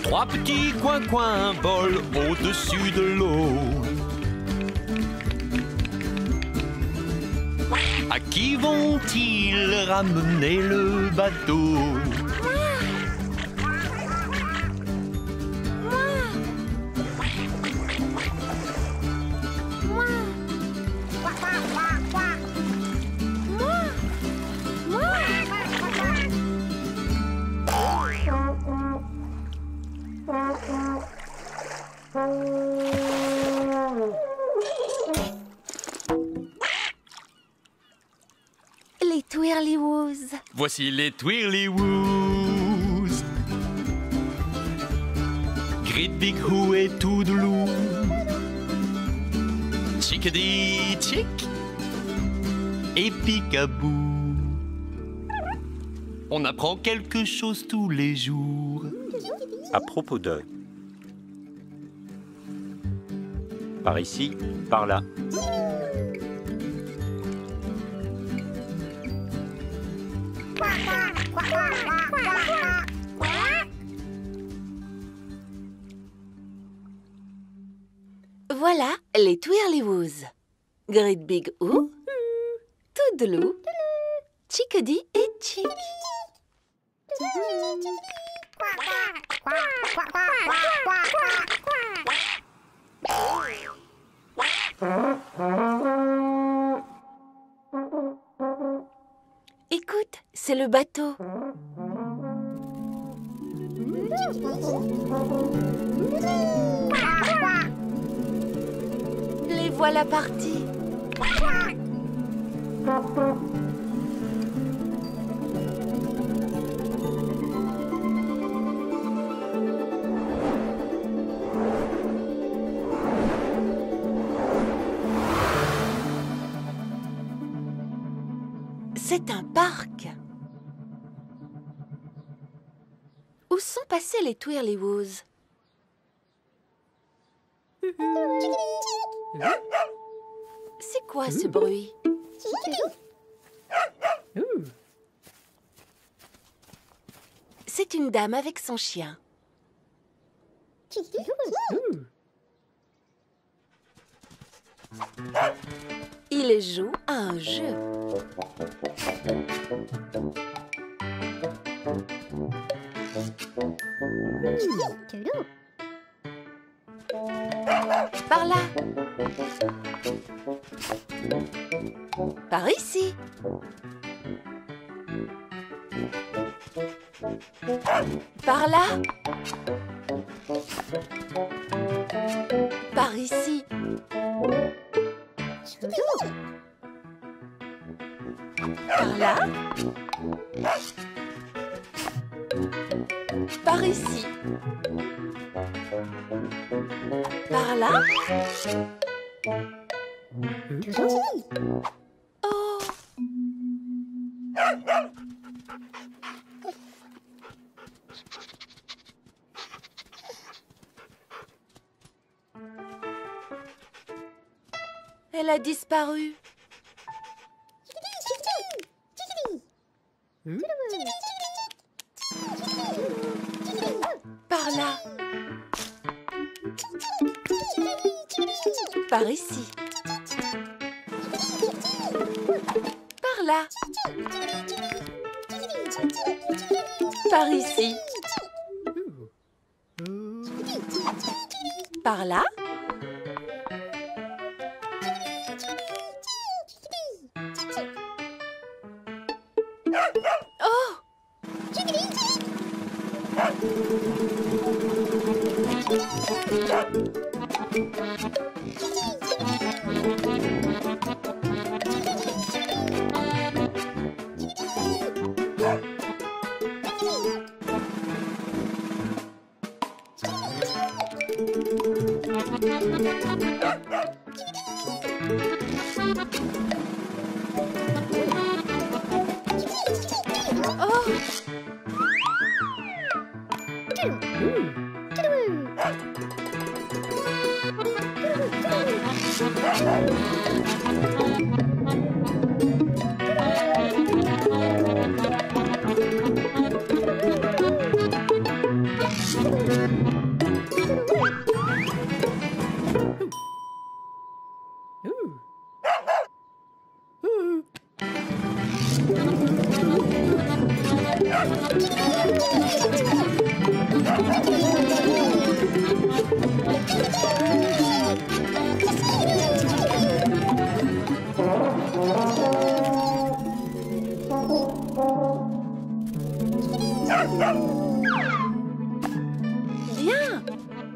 Trois petits coins volent au-dessus de l'eau. À qui vont-ils ramener le bateau? Les Twirlywoos. Voici les Twirlywoos. Great Big Who et Toodaloo. Chickadee Chick et Peekaboo. On apprend quelque chose tous les jours. À propos de... Par ici, par là. Voilà les Twirlywoos. Great Big Who, Toodaloo, Chickadee et Chick. Écoute, c'est le bateau. Les voilà partis. C'est un parc. Où sont passés les Twirlywoos? C'est quoi ce bruit? C'est une dame avec son chien. Il joue à un jeu. Par là. Par ici. Par là. Par ici. Par là. Par ici. Par là. Oh. Elle a disparu. Par là. Par ici. Par là. Par ici. Par là. Oh! Bien.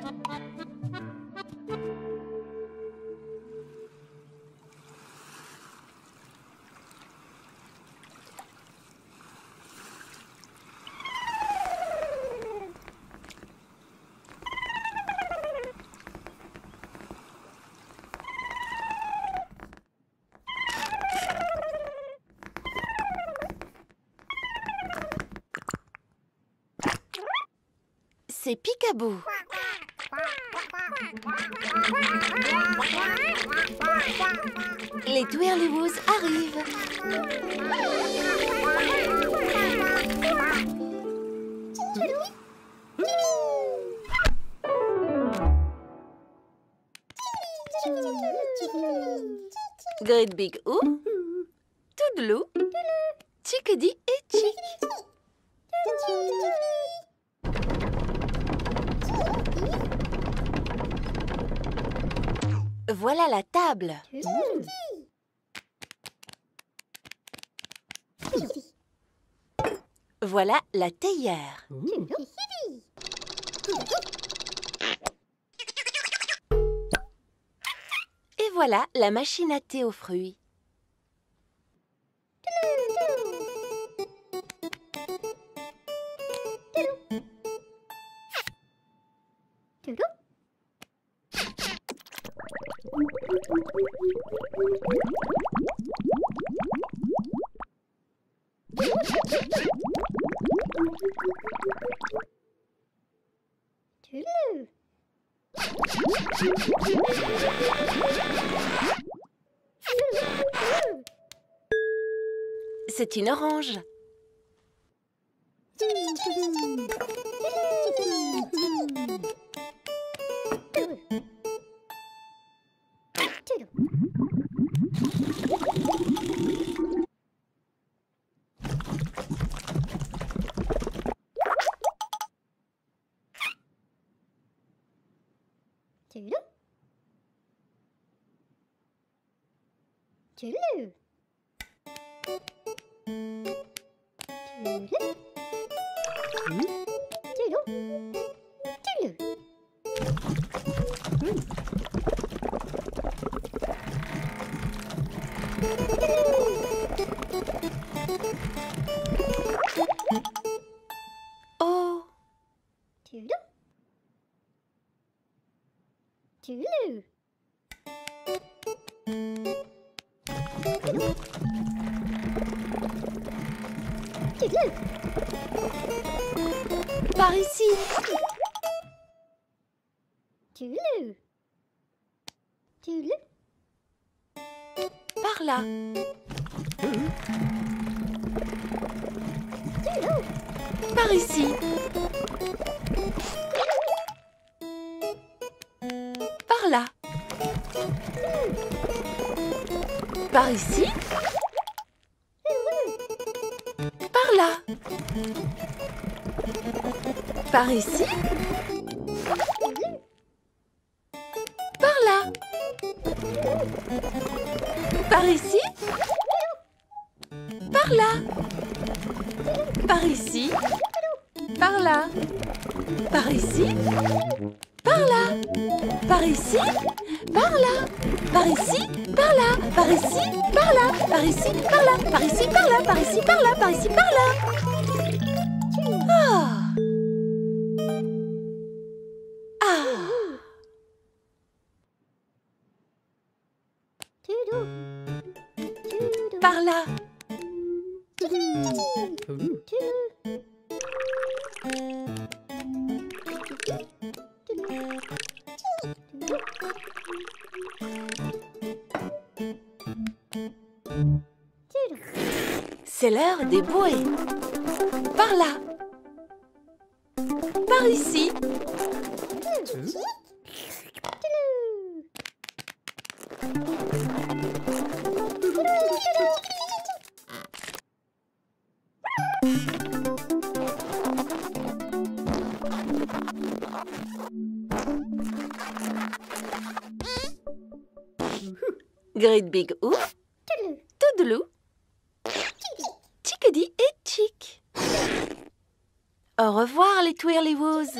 C'est Peek-a-Boo. Les Twirlywoos arrivent. Great Big O, Toodaloo, Chickadee et Chick. Voilà la table. Voilà la théière. Et voilà la machine à thé aux fruits. C'est une orange. Oh. Par ici. Par là. Par ici. Par là. Par ici. Par là. Par ici. Par là. Par ici. Par là. Par ici. Par là. Par ici. Par là. Par ici. Par là. Par ici. Par là. Par ici. Par là. Par ici. Par là. Par ici. Par là. Par ici. Par là. Par ici. Par là. Ah. Ah. Par là. C'est l'heure des bouées. Par là. Par ici. Great Big Ouf, Toudoulou, Chickadee et Chick. Au revoir les Twirlywoos.